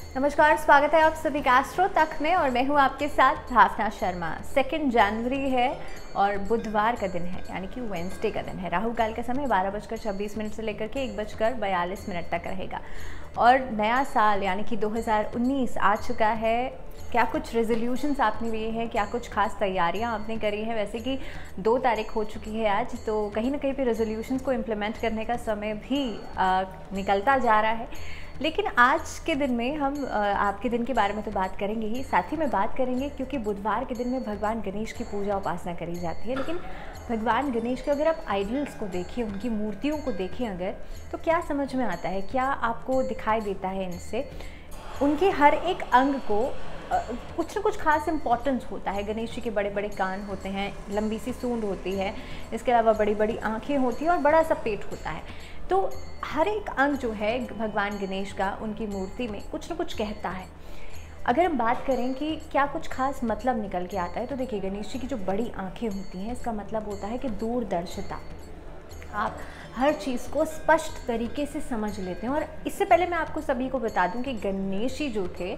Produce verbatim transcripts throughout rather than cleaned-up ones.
नमस्कार, स्वागत है आप सभी का एस्ट्रो तक में और मैं हूं आपके साथ भावना शर्मा। सेकेंड जनवरी है और बुधवार का दिन है, यानी कि वेंसडे का दिन है। राहु काल का समय बारह बजकर छब्बीस मिनट से लेकर के एक बजकर बयालीस मिनट तक रहेगा और नया साल यानी कि दो हज़ार उन्नीस आ चुका है। क्या कुछ रेजोल्यूशंस आपने लिए हैं, क्या कुछ खास तैयारियां आपने करी हैं? वैसे कि दो तारीख हो चुकी है आज, तो कहीं ना कहीं पे रेजोल्यूशंस को इम्प्लीमेंट करने का समय भी आ, निकलता जा रहा है। लेकिन आज के दिन में हम आपके दिन के बारे में तो बात करेंगे ही, साथ ही में बात करेंगे क्योंकि बुधवार के दिन में भगवान गणेश की पूजा उपासना करी जाती है। लेकिन भगवान गणेश के अगर आप आइडल्स को देखें, उनकी मूर्तियों को देखें अगर, तो क्या समझ में आता है, क्या आपको दिखाई देता है इनसे? उनके हर एक अंग को कुछ ना कुछ खास इंपॉर्टेंस होता है। गणेश जी के बड़े बड़े कान होते हैं, लंबी सी सूंड होती है, इसके अलावा बड़ी बड़ी आँखें होती हैं और बड़ा सा पेट होता है। तो हर एक अंग जो है भगवान गणेश का उनकी मूर्ति में कुछ ना कुछ कहता है। अगर हम बात करें कि क्या कुछ खास मतलब निकल के आता है, तो देखिए गणेश जी की जो बड़ी आँखें होती हैं, इसका मतलब होता है कि दूरदर्शिता। आप हर चीज़ को स्पष्ट तरीके से समझ लेते हैं। और इससे पहले मैं आपको सभी को बता दूं कि गणेश जी जो थे,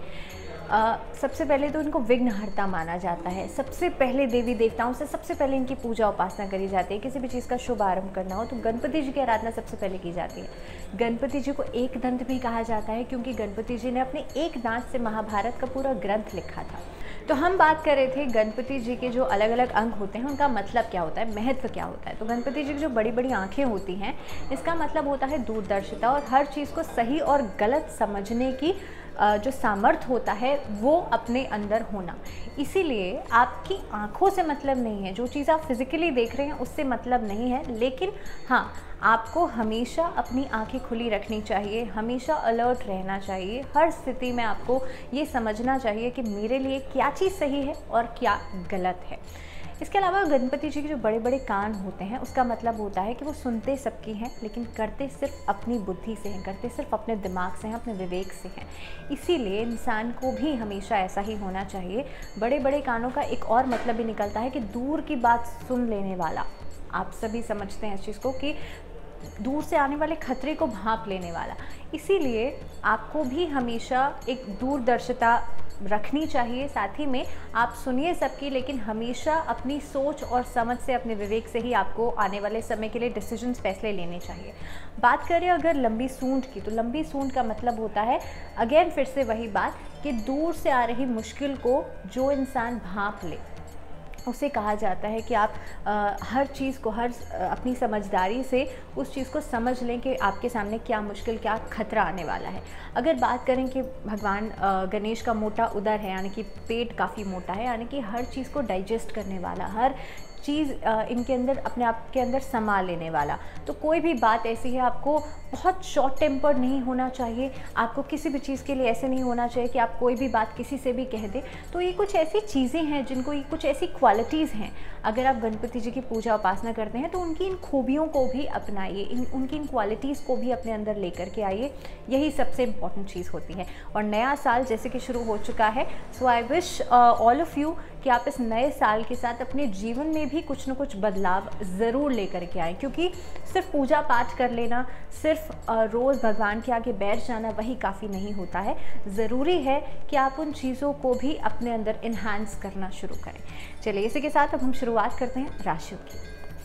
आ, सबसे पहले तो इनको विघ्नहर्ता माना जाता है। सबसे पहले देवी देवताओं से सबसे पहले इनकी पूजा उपासना करी जाती है। किसी भी चीज़ का शुभ आरंभ करना हो तो गणपति जी की आराधना सबसे पहले की जाती है। गणपति जी को एक दंत भी कहा जाता है क्योंकि गणपति जी ने अपने एक दांत से महाभारत का पूरा ग्रंथ लिखा था। तो हम बात कर रहे थे गणपति जी के जो अलग अलग अंग होते हैं उनका मतलब क्या होता है, महत्व क्या होता है। तो गणपति जी की जो बड़ी बड़ी आंखें होती हैं, इसका मतलब होता है दूरदर्शिता और हर चीज़ को सही और गलत समझने की जो सामर्थ्य होता है वो अपने अंदर होना। इसीलिए आपकी आंखों से मतलब नहीं है, जो चीज़ आप फिजिकली देख रहे हैं उससे मतलब नहीं है। लेकिन हाँ, आपको हमेशा अपनी आंखें खुली रखनी चाहिए, हमेशा अलर्ट रहना चाहिए। हर स्थिति में आपको ये समझना चाहिए कि मेरे लिए क्या चीज़ सही है और क्या गलत है। इसके अलावा गणपति जी के जो बड़े बड़े कान होते हैं, उसका मतलब होता है कि वो सुनते सबकी हैं लेकिन करते सिर्फ अपनी बुद्धि से हैं, करते सिर्फ अपने दिमाग से हैं, अपने विवेक से हैं। इसीलिए इंसान को भी हमेशा ऐसा ही होना चाहिए। बड़े बड़े कानों का एक और मतलब भी निकलता है कि दूर की बात सुन लेने वाला। आप सभी समझते हैं इस चीज़ को कि दूर से आने वाले खतरे को भांप लेने वाला। इसीलिए आपको भी हमेशा एक दूरदर्शिता रखनी चाहिए। साथ ही में आप सुनिए सबकी, लेकिन हमेशा अपनी सोच और समझ से, अपने विवेक से ही आपको आने वाले समय के लिए डिसीजंस, फैसले लेने चाहिए। बात करें अगर लंबी सूंड की, तो लंबी सूंड का मतलब होता है, अगेन फिर से वही बात, कि दूर से आ रही मुश्किल को जो इंसान भांप ले, उसे कहा जाता है कि आप आ, हर चीज़ को, हर अपनी समझदारी से उस चीज़ को समझ लें कि आपके सामने क्या मुश्किल, क्या खतरा आने वाला है। अगर बात करें कि भगवान गणेश का मोटा उदर है, यानी कि पेट काफ़ी मोटा है, यानी कि हर चीज़ को डाइजेस्ट करने वाला, हर चीज़ इनके अंदर, अपने आप के अंदर समा लेने वाला। तो कोई भी बात ऐसी है, आपको बहुत शॉर्ट टेम्पर्ड नहीं होना चाहिए। आपको किसी भी चीज़ के लिए ऐसे नहीं होना चाहिए कि आप कोई भी बात किसी से भी कह दें। तो ये कुछ ऐसी चीज़ें हैं जिनको, ये कुछ ऐसी क्वालिटीज़ हैं, अगर आप गणपति जी की पूजा उपासना करते हैं तो उनकी इन खूबियों को भी अपनाइए, इन उनकी इन क्वालिटीज़ को भी अपने अंदर लेकर के आइए। यही सबसे इम्पॉर्टेंट चीज़ होती है। और नया साल जैसे कि शुरू हो चुका है, so I wish all of you कि आप इस नए साल के साथ अपने जीवन में भी कुछ न कुछ बदलाव ज़रूर लेकर के आएँ। क्योंकि सिर्फ पूजा पाठ कर लेना, सिर्फ रोज़ भगवान के आगे बैठ जाना, वही काफ़ी नहीं होता है। ज़रूरी है कि आप उन चीज़ों को भी अपने अंदर इन्हांस करना शुरू करें। चलिए, इसी के साथ अब हम शुरुआत करते हैं राशियों की।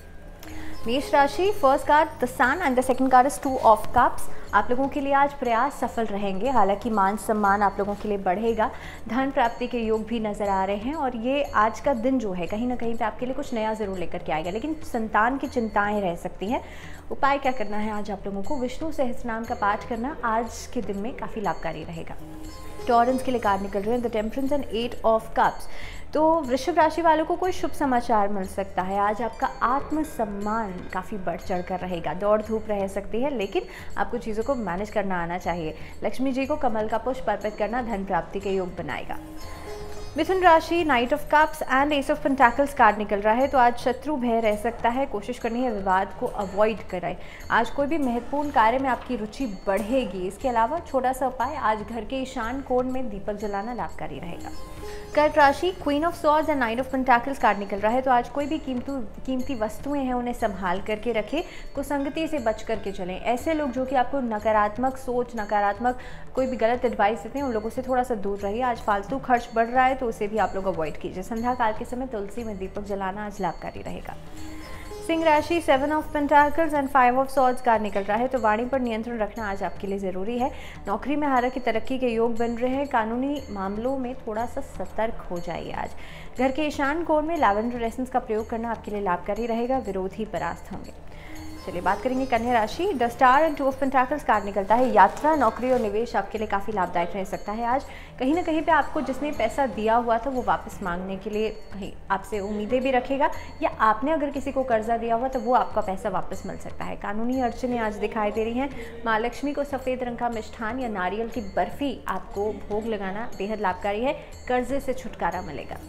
मेष राशि, first card the sun and the second card is two of cups. आप लोगों के लिए आज प्रयास सफल रहेंगे। हालांकि मान सम्मान आप लोगों के लिए बढ़ेगा, धन प्राप्ति के योग भी नज़र आ रहे हैं और ये आज का दिन जो है कहीं ना कहीं पे आपके लिए कुछ नया ज़रूर लेकर के आएगा। लेकिन संतान की चिंताएं रह सकती हैं। उपाय क्या करना है आज आप लोगों को? विष्णु सहस्त्रनाम का पाठ करना आज के दिन में काफ़ी लाभकारी रहेगा। टॉरेंस के लिए कार्ड निकल रहे हैं the temperance and eight of cups. तो वृषभ राशि वालों को कोई शुभ समाचार मिल सकता है। आज आपका आत्मसम्मान काफ़ी बढ़ चढ़ कर रहेगा। दौड़ धूप रह सकती है, लेकिन आपको चीज़ों को मैनेज करना आना चाहिए। लक्ष्मी जी को कमल का पुष्प अर्पित करना धन प्राप्ति के योग बनाएगा। मिथुन राशि, knight of cups and ace of pentacles card निकल रहा है। तो आज शत्रु भय रह सकता है, कोशिश करनी है विवाद को अवॉइड कराएं। आज कोई भी महत्वपूर्ण कार्य में आपकी रुचि बढ़ेगी। इसके अलावा छोटा सा उपाय, आज घर के ईशान कोण में दीपक जलाना लाभकारी रहेगा। कर्क राशि, queen of swords and nine of pentacles card निकल रहा है, तो आज कोई भी कीमती कीमती वस्तुएं हैं उन्हें संभाल करके रखें, कुसंगति से बच करके चलें। ऐसे लोग जो कि आपको नकारात्मक सोच, नकारात्मक कोई भी गलत एडवाइस देते हैं, उन लोगों से थोड़ा सा दूर रहिए। आज फालतू खर्च बढ़ रहा है तो उसे भी आप लोग अवॉइड कीजिए। संध्या काल के समय तुलसी में दीपक जलाना आज लाभकारी रहेगा। सिंह राशि, seven of pentacles and five of swords card निकल रहा है, तो वाणी पर नियंत्रण रखना आज आपके लिए ज़रूरी है। नौकरी में हालांकि तरक्की के योग बन रहे हैं, कानूनी मामलों में थोड़ा सा सतर्क हो जाइए। आज घर के ईशान कोण में लैवेंडर एसेंस का प्रयोग करना आपके लिए लाभकारी रहेगा, विरोधी परास्त होंगे। चलिए बात करेंगे कन्या राशि, the star and two of pentacles card निकलता है। यात्रा, नौकरी और निवेश आपके लिए काफ़ी लाभदायक रह सकता है। आज कहीं ना कहीं पे आपको जिसने पैसा दिया हुआ था वो वापस मांगने के लिए कहीं आपसे उम्मीदें भी रखेगा, या आपने अगर किसी को कर्जा दिया हुआ तो वो आपका पैसा वापस मिल सकता है। कानूनी अड़चनें आज दिखाई दे रही हैं। माँ लक्ष्मी को सफ़ेद रंग का मिष्ठान या नारियल की बर्फ़ी आपको भोग लगाना बेहद लाभकारी है, कर्जे से छुटकारा मिलेगा।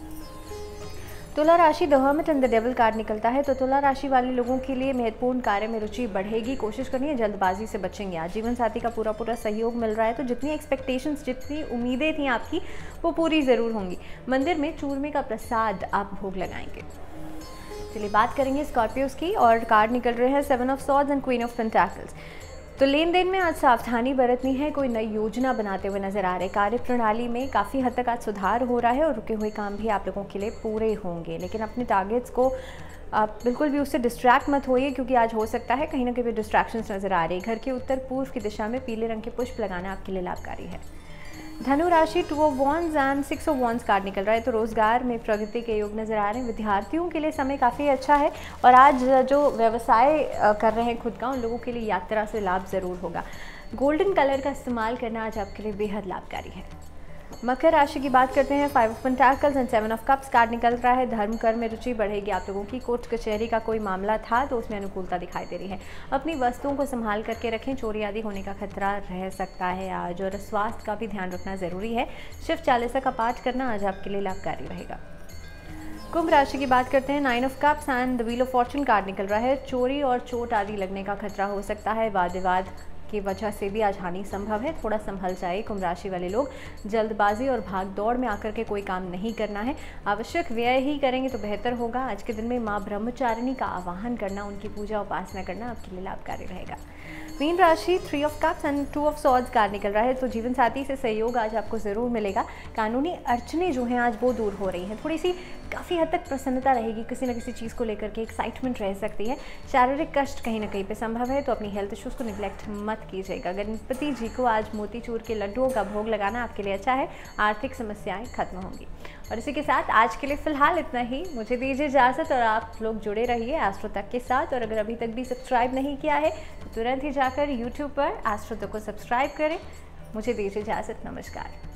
तुला राशि, the hermit and the devil card निकलता है, तो तुला राशि वाले लोगों के लिए महत्वपूर्ण कार्य में रुचि बढ़ेगी। कोशिश करनी है जल्दबाजी से बचेंगे। आज जीवन साथी का पूरा पूरा सहयोग मिल रहा है, तो जितनी एक्सपेक्टेशंस, जितनी उम्मीदें थी आपकी वो पूरी ज़रूर होंगी। मंदिर में चूरमे का प्रसाद आप भोग लगाएंगे। चलिए बात करेंगे स्कॉर्पियोज की, और कार्ड निकल रहे हैं seven of swords and queen of pentacles. तो लेन देन में आज सावधानी बरतनी है। कोई नई योजना बनाते हुए नजर आ रहे, कार्य प्रणाली में काफ़ी हद तक आज सुधार हो रहा है और रुके हुए काम भी आप लोगों के लिए पूरे होंगे। लेकिन अपने टारगेट्स को आप बिल्कुल भी उससे डिस्ट्रैक्ट मत होइए, क्योंकि आज हो सकता है कहीं ना कहीं डिस्ट्रैक्शंस नजर आ रही है। घर के उत्तर पूर्व की दिशा में पीले रंग के पुष्प लगाना आपके लिए लाभकारी है। धनु राशि, two of wands and six of wands card निकल रहा है, तो रोजगार में प्रगति के योग नजर आ रहे हैं। विद्यार्थियों के लिए समय काफ़ी अच्छा है, और आज जो व्यवसाय कर रहे हैं खुद का, उन लोगों के लिए यात्रा से लाभ ज़रूर होगा। गोल्डन कलर का इस्तेमाल करना आज आपके लिए बेहद लाभकारी है। मकर राशि की बात करते हैं, five of pentacles and seven of cups card निकल रहा है। धर्म कर्म में रुचि बढ़ेगी आप लोगों की। कोर्ट कचहरी का कोई मामला था तो उसमें अनुकूलता दिखाई दे रही है। अपनी वस्तुओं को संभाल करके रखें, चोरी आदि होने का खतरा रह सकता है आज, और स्वास्थ्य का भी ध्यान रखना जरूरी है। शिव चालीसा का पाठ करना आज आपके लिए लाभकारी रहेगा। कुंभ राशि की बात करते हैं, nine of cups and the wheel of fortune card निकल रहा है। चोरी और चोट आदि लगने का खतरा हो सकता है। वाद विवाद की वजह से भी आज हानि संभव है, थोड़ा संभल जाए। कुंभ राशि वाले लोग जल्दबाजी और भाग दौड़ में आकर के कोई काम नहीं करना है, आवश्यक व्यय ही करेंगे तो बेहतर होगा। आज के दिन में माँ ब्रह्मचारिणी का आवाहन करना, उनकी पूजा उपासना करना आपके लिए लाभकारी रहेगा। मीन राशि, three of cups and two of swords card निकल रहा है, तो जीवन साथी से सहयोग आज आपको ज़रूर मिलेगा। कानूनी अड़चनें जो हैं आज वो दूर हो रही हैं, थोड़ी सी काफ़ी हद तक प्रसन्नता रहेगी, किसी न किसी चीज़ को लेकर के एक्साइटमेंट रह सकती है। शारीरिक कष्ट कहीं ना कहीं पे संभव है, तो अपनी हेल्थ इश्यूज़ को निगलेक्ट मत कीजिएगा। गणपति जी को आज मोतीचूर के लड्डुओं का भोग लगाना आपके लिए अच्छा है, आर्थिक समस्याएं खत्म होंगी। और इसी के साथ आज के लिए फ़िलहाल इतना ही, मुझे दीजिए इजाज़त, और आप लोग जुड़े रहिए एस्ट्रो तक के साथ। और अगर अभी तक भी सब्सक्राइब नहीं किया है तो तुरंत ही जाकर यूट्यूब पर एस्ट्रो तक को सब्सक्राइब करें। मुझे दीजिए इजाज़त, नमस्कार।